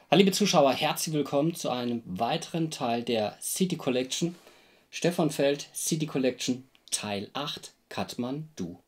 Hallo liebe Zuschauer, herzlich willkommen zu einem weiteren Teil der City Collection. Stefan Feld, City Collection, Teil 8, Kathmandu.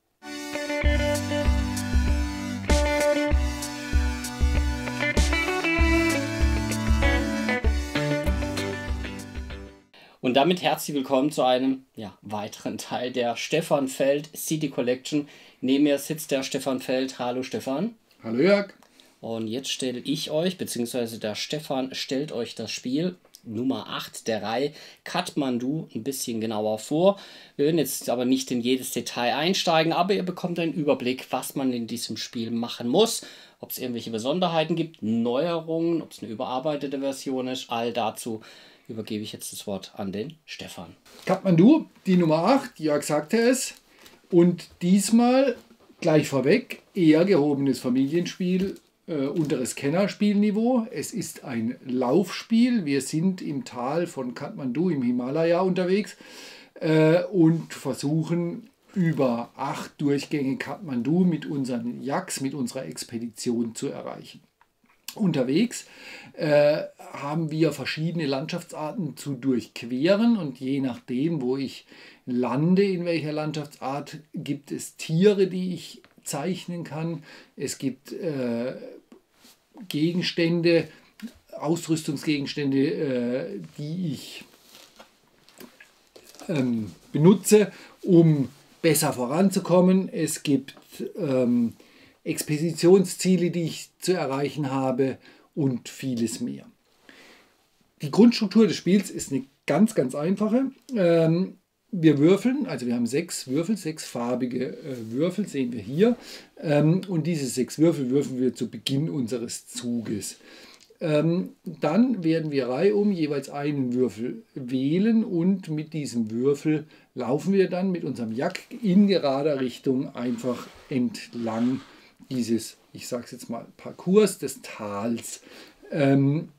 Und damit herzlich willkommen zu einem weiteren Teil der Stefan Feld City Collection. Neben mir sitzt der Stefan Feld. Hallo Stefan. Hallo Jörg. Und jetzt stelle ich euch, beziehungsweise der Stefan stellt euch das Spiel Nummer 8 der Reihe Kathmandu ein bisschen genauer vor. Wir werden jetzt aber nicht in jedes Detail einsteigen, aber ihr bekommt einen Überblick, was man in diesem Spiel machen muss, ob es irgendwelche Besonderheiten gibt, Neuerungen, ob es eine überarbeitete Version ist. All dazu übergebe ich jetzt das Wort an den Stefan. Kathmandu, die Nummer 8, Jörg sagte es. Und diesmal gleich vorweg, eher gehobenes Familienspiel, unteres Kennerspielniveau. Es ist ein Laufspiel. Wir sind im Tal von Kathmandu im Himalaya unterwegs und versuchen über 8 Durchgänge Kathmandu mit unseren Yaks, mit unserer Expedition zu erreichen. Unterwegs haben wir verschiedene Landschaftsarten zu durchqueren und je nachdem, wo ich lande, in welcher Landschaftsart, gibt es Tiere, die ich zeichnen kann. Es gibt Gegenstände, Ausrüstungsgegenstände, die ich benutze, um besser voranzukommen. Es gibt Expeditionsziele, die ich zu erreichen habe und vieles mehr. Die Grundstruktur des Spiels ist eine ganz, ganz einfache. Wir würfeln, also wir haben 6 Würfel, 6 farbige Würfel, sehen wir hier. Und diese 6 Würfel würfeln wir zu Beginn unseres Zuges. Dann werden wir reihum jeweils einen Würfel wählen und mit diesem Würfel laufen wir dann mit unserem Yak in gerader Richtung einfach entlang dieses, ich sage es jetzt mal, Parcours des Tals. Immer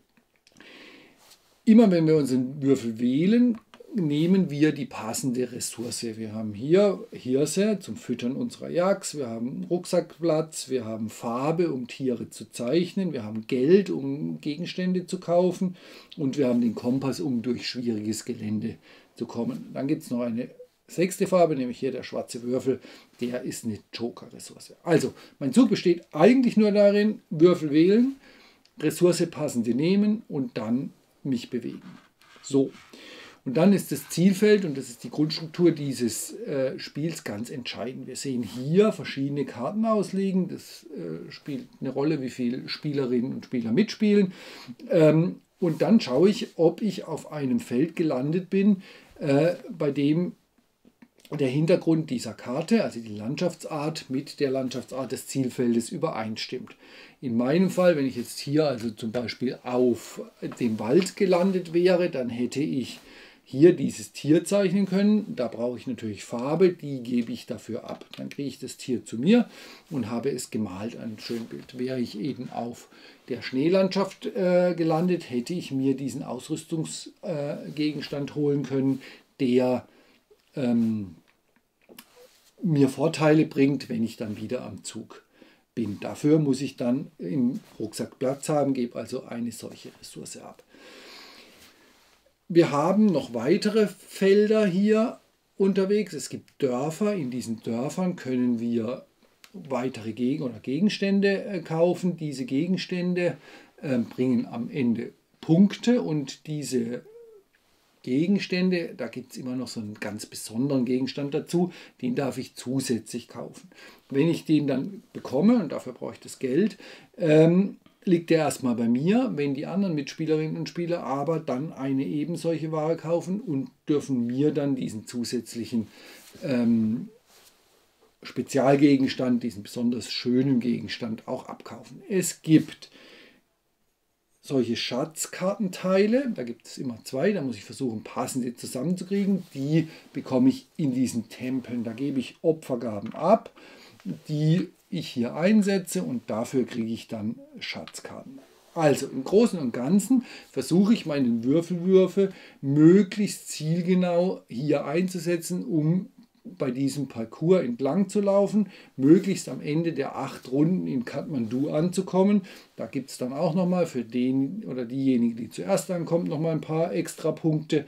wenn wir unseren Würfel wählen, nehmen wir die passende Ressource. Wir haben hier Hirse zum Füttern unserer Yaks, wir haben Rucksackplatz, wir haben Farbe, um Tiere zu zeichnen, wir haben Geld, um Gegenstände zu kaufen und wir haben den Kompass, um durch schwieriges Gelände zu kommen. Dann gibt es noch eine 6. Farbe, nämlich hier der schwarze Würfel, der ist eine Joker-Ressource. Also, mein Zug besteht eigentlich nur darin, Würfel wählen, Ressource passende nehmen und dann mich bewegen. So. Und dann ist das Zielfeld, und das ist die Grundstruktur dieses Spiels, ganz entscheidend. Wir sehen hier verschiedene Karten ausliegen. Das spielt eine Rolle, wie viele Spielerinnen und Spieler mitspielen. Und dann schaue ich, ob ich auf einem Feld gelandet bin, bei dem der Hintergrund dieser Karte, also die Landschaftsart, mit der Landschaftsart des Zielfeldes übereinstimmt. In meinem Fall, wenn ich jetzt hier also zum Beispiel auf dem Wald gelandet wäre, dann hätte ich hier dieses Tier zeichnen können. Da brauche ich natürlich Farbe, die gebe ich dafür ab. Dann kriege ich das Tier zu mir und habe es gemalt, ein schönes Bild. Wäre ich eben auf der Schneelandschaft gelandet, hätte ich mir diesen Ausrüstungsgegenstand holen können, der mir Vorteile bringt, wenn ich dann wieder am Zug bin. Dafür muss ich dann im Rucksack Platz haben, gebe also eine solche Ressource ab. Wir haben noch weitere Felder hier unterwegs. Es gibt Dörfer. In diesen Dörfern können wir weitere Gegenstände kaufen. Diese Gegenstände bringen am Ende Punkte und diese Gegenstände, da gibt es immer noch so einen ganz besonderen Gegenstand dazu, den darf ich zusätzlich kaufen. Wenn ich den dann bekomme, und dafür brauche ich das Geld, liegt der erstmal bei mir. Wenn die anderen Mitspielerinnen und Spieler aber dann eine eben solche Ware kaufen und dürfen mir dann diesen zusätzlichen Spezialgegenstand, diesen besonders schönen Gegenstand auch abkaufen. Es gibt solche Schatzkartenteile, da gibt es immer 2, da muss ich versuchen, passende zusammenzukriegen. Die bekomme ich in diesen Tempeln. Da gebe ich Opfergaben ab, die ich hier einsetze und dafür kriege ich dann Schatzkarten. Also im Großen und Ganzen versuche ich meinen Würfelwürfel möglichst zielgenau hier einzusetzen, um bei diesem Parcours entlang zu laufen, möglichst am Ende der 8 Runden in Kathmandu anzukommen. Da gibt es dann auch nochmal für den oder diejenigen, die zuerst ankommt, nochmal ein paar extra Punkte.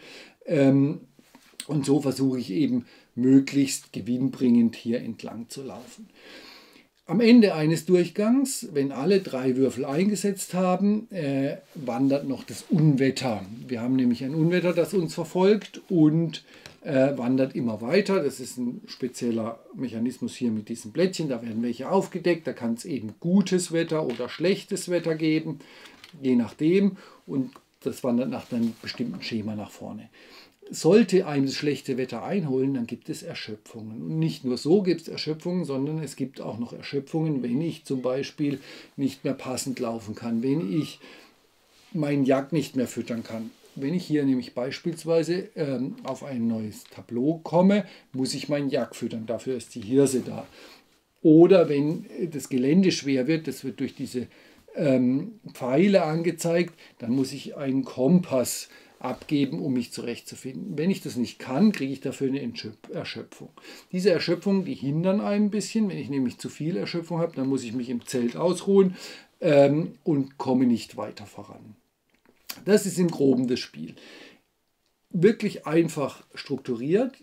Und so versuche ich eben möglichst gewinnbringend hier entlang zu laufen. Am Ende eines Durchgangs, wenn alle 3 Würfel eingesetzt haben, wandert noch das Unwetter. Wir haben nämlich ein Unwetter, das uns verfolgt und wandert immer weiter. Das ist ein spezieller Mechanismus hier mit diesen Blättchen. Da werden welche aufgedeckt. Da kann es eben gutes Wetter oder schlechtes Wetter geben, je nachdem. Und das wandert nach einem bestimmten Schema nach vorne. Sollte einem das schlechte Wetter einholen, dann gibt es Erschöpfungen. Und nicht nur so gibt es Erschöpfungen, sondern es gibt auch noch Erschöpfungen, wenn ich zum Beispiel nicht mehr passend laufen kann, wenn ich meinen Jagd nicht mehr füttern kann. Wenn ich hier nämlich beispielsweise auf ein neues Tableau komme, muss ich meinen Jagd füttern. Dafür ist die Hirse da. Oder wenn das Gelände schwer wird, das wird durch diese Pfeile angezeigt, dann muss ich einen Kompass abgeben, um mich zurechtzufinden. Wenn ich das nicht kann, kriege ich dafür eine Erschöpfung. Diese Erschöpfungen, die hindern ein bisschen. Wenn ich nämlich zu viel Erschöpfung habe, dann muss ich mich im Zelt ausruhen und komme nicht weiter voran. Das ist im Groben das Spiel. Wirklich einfach strukturiert.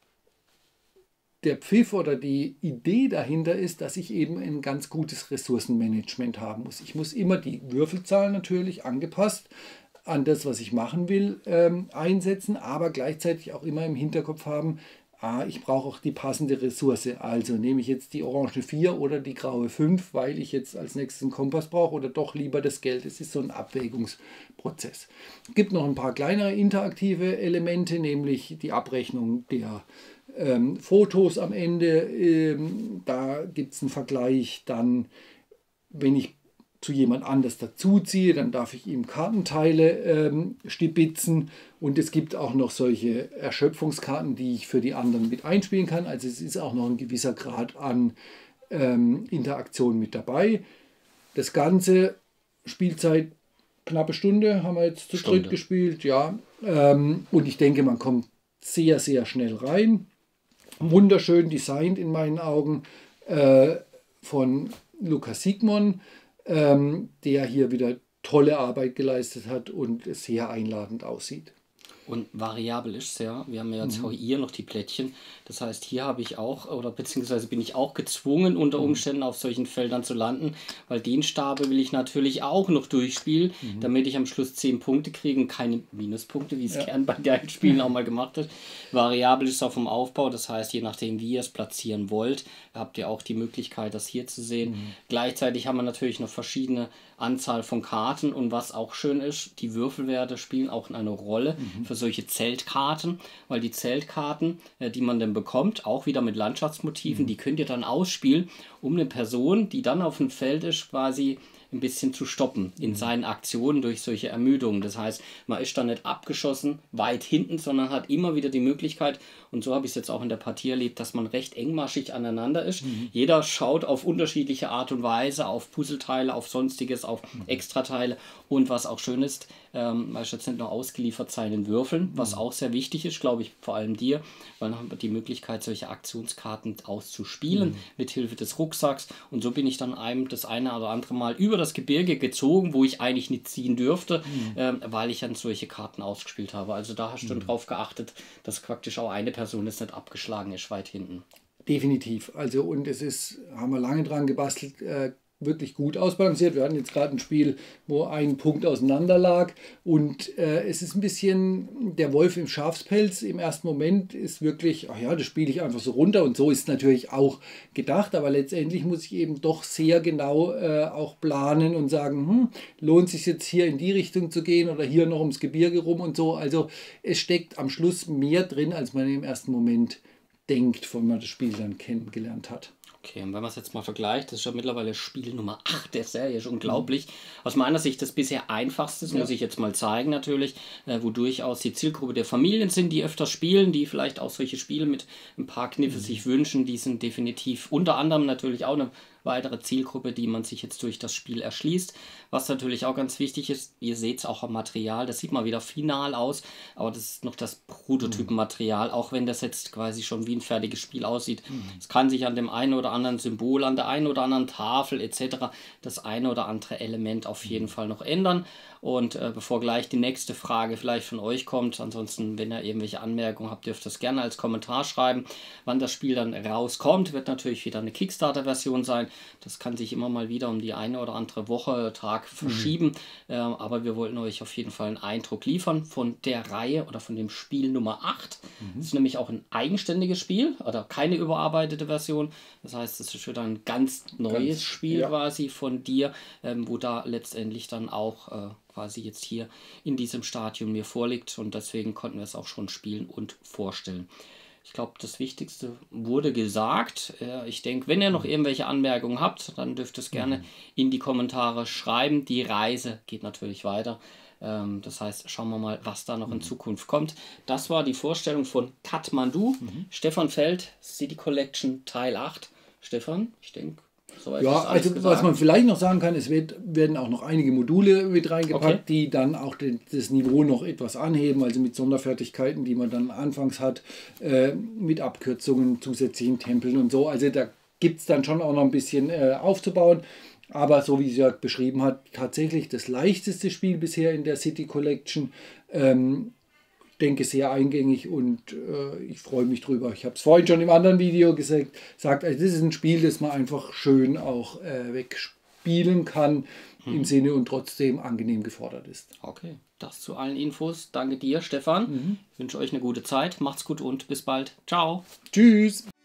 Der Pfiff oder die Idee dahinter ist, dass ich eben ein ganz gutes Ressourcenmanagement haben muss. Ich muss immer die Würfelzahl natürlich angepasst an das, was ich machen will, einsetzen, aber gleichzeitig auch immer im Hinterkopf haben, ich brauche auch die passende Ressource. Also nehme ich jetzt die orange 4 oder die graue 5, weil ich jetzt als nächstes einen Kompass brauche oder doch lieber das Geld. Es ist so ein Abwägungsprozess. Es gibt noch ein paar kleinere interaktive Elemente, nämlich die Abrechnung der Fotos am Ende. Da gibt es einen Vergleich. Dann, wenn ich zu jemand anders dazuziehe, dann darf ich ihm Kartenteile stibitzen und es gibt auch noch solche Erschöpfungskarten, die ich für die anderen mit einspielen kann. Also es ist auch noch ein gewisser Grad an Interaktion mit dabei. Das Ganze, Spielzeit knappe Stunde, haben wir jetzt zu dritt gespielt, ja. Und ich denke, man kommt sehr, sehr schnell rein. Wunderschön designt in meinen Augen von Lukas Sigmon, der hier wieder tolle Arbeit geleistet hat und sehr einladend aussieht. Und variabel ist es ja. Wir haben ja jetzt auch hier noch die Plättchen. Das heißt, hier habe ich auch, oder beziehungsweise bin ich auch gezwungen, unter Umständen auf solchen Feldern zu landen, weil den Stapel will ich natürlich auch noch durchspielen, damit ich am Schluss 10 Punkte kriege und keine Minuspunkte, wie es gern bei geilen Spielen auch mal gemacht wird. Variabel ist auch vom Aufbau, das heißt, je nachdem, wie ihr es platzieren wollt, habt ihr auch die Möglichkeit, das hier zu sehen. Gleichzeitig haben wir natürlich noch verschiedene Anzahl von Karten und was auch schön ist, die Würfelwerte spielen auch eine Rolle für solche Zeltkarten, weil die Zeltkarten, die man dann bekommt, auch wieder mit Landschaftsmotiven, die könnt ihr dann ausspielen, um eine Person, die dann auf dem Feld ist, quasi ein bisschen zu stoppen in seinen Aktionen durch solche Ermüdungen. Das heißt, man ist dann nicht abgeschossen weit hinten, sondern hat immer wieder die Möglichkeit, und so habe ich es jetzt auch in der Partie erlebt, dass man recht engmaschig aneinander ist. Jeder schaut auf unterschiedliche Art und Weise, auf Puzzleteile, auf Sonstiges, auf Extrateile und was auch schön ist, weil ich jetzt nicht nur ausgeliefert sein in Würfeln, was auch sehr wichtig ist, glaube ich, vor allem dir, weil dann haben wir die Möglichkeit, solche Aktionskarten auszuspielen mit Hilfe des Rucksacks und so bin ich dann das eine oder andere Mal über das Gebirge gezogen, wo ich eigentlich nicht ziehen dürfte, weil ich dann solche Karten ausgespielt habe. Also da hast du dann drauf geachtet, dass praktisch auch eine Person jetzt nicht abgeschlagen ist, weit hinten. Definitiv. Also und es ist, haben wir lange dran gebastelt, wirklich gut ausbalanciert. Wir hatten jetzt gerade ein Spiel, wo ein Punkt auseinander lag und es ist ein bisschen der Wolf im Schafspelz. Im ersten Moment ist wirklich, ach ja, das spiele ich einfach so runter und so ist es natürlich auch gedacht, aber letztendlich muss ich eben doch sehr genau auch planen und sagen, lohnt es sich jetzt hier in die Richtung zu gehen oder hier noch ums Gebirge rum und so. Also es steckt am Schluss mehr drin, als man im ersten Moment denkt, wenn man das Spiel dann kennengelernt hat. Okay, und wenn man es jetzt mal vergleicht, das ist ja mittlerweile Spiel Nummer 8 der Serie, ist unglaublich. Aus meiner Sicht das bisher einfachste, das muss ich jetzt mal zeigen natürlich, wo durchaus die Zielgruppe der Familien sind, die öfter spielen, die vielleicht auch solche Spiele mit ein paar Kniffe sich wünschen, die sind definitiv unter anderem natürlich auch eine weitere Zielgruppe, die man sich jetzt durch das Spiel erschließt. Was natürlich auch ganz wichtig ist, ihr seht es auch am Material, das sieht mal wieder final aus, aber das ist noch das Prototypenmaterial, auch wenn das jetzt quasi schon wie ein fertiges Spiel aussieht. Es kann sich an dem einen oder anderen Symbol, an der einen oder anderen Tafel etc. das eine oder andere Element auf jeden Fall noch ändern. Und bevor gleich die nächste Frage vielleicht von euch kommt, ansonsten, wenn ihr irgendwelche Anmerkungen habt, dürft ihr das gerne als Kommentar schreiben. Wann das Spiel dann rauskommt, wird natürlich wieder eine Kickstarter-Version sein. Das kann sich immer mal wieder um die eine oder andere Woche, Tag verschieben. Aber wir wollten euch auf jeden Fall einen Eindruck liefern von der Reihe oder von dem Spiel Nummer 8. Das ist nämlich auch ein eigenständiges Spiel oder keine überarbeitete Version. Das heißt, es ist wieder ein ganz neues Spiel quasi von dir, wo da letztendlich dann auch quasi jetzt hier in diesem Stadium mir vorliegt. Und deswegen konnten wir es auch schon spielen und vorstellen. Ich glaube, das Wichtigste wurde gesagt. Ich denke, wenn ihr noch irgendwelche Anmerkungen habt, dann dürft ihr es gerne in die Kommentare schreiben. Die Reise geht natürlich weiter. Das heißt, schauen wir mal, was da noch in Zukunft kommt. Das war die Vorstellung von Kathmandu. Stefan Feld, City Collection Teil 8. Stefan, ich denke, soweit ja, also was man vielleicht noch sagen kann, es werden auch noch einige Module mit reingepackt, die dann auch das Niveau noch etwas anheben, also mit Sonderfertigkeiten, die man dann anfangs hat, mit Abkürzungen, zusätzlichen Tempeln und so. Also da gibt es dann schon auch noch ein bisschen aufzubauen. Aber so wie Jörg beschrieben hat, tatsächlich das leichteste Spiel bisher in der City Collection. Denke sehr eingängig und ich freue mich drüber. Ich habe es vorhin schon im anderen Video gesagt, also das ist ein Spiel, das man einfach schön auch wegspielen kann im Sinne und trotzdem angenehm gefordert ist. Okay, das zu allen Infos. Danke dir, Stefan. Ich wünsche euch eine gute Zeit. Macht's gut und bis bald. Ciao. Tschüss.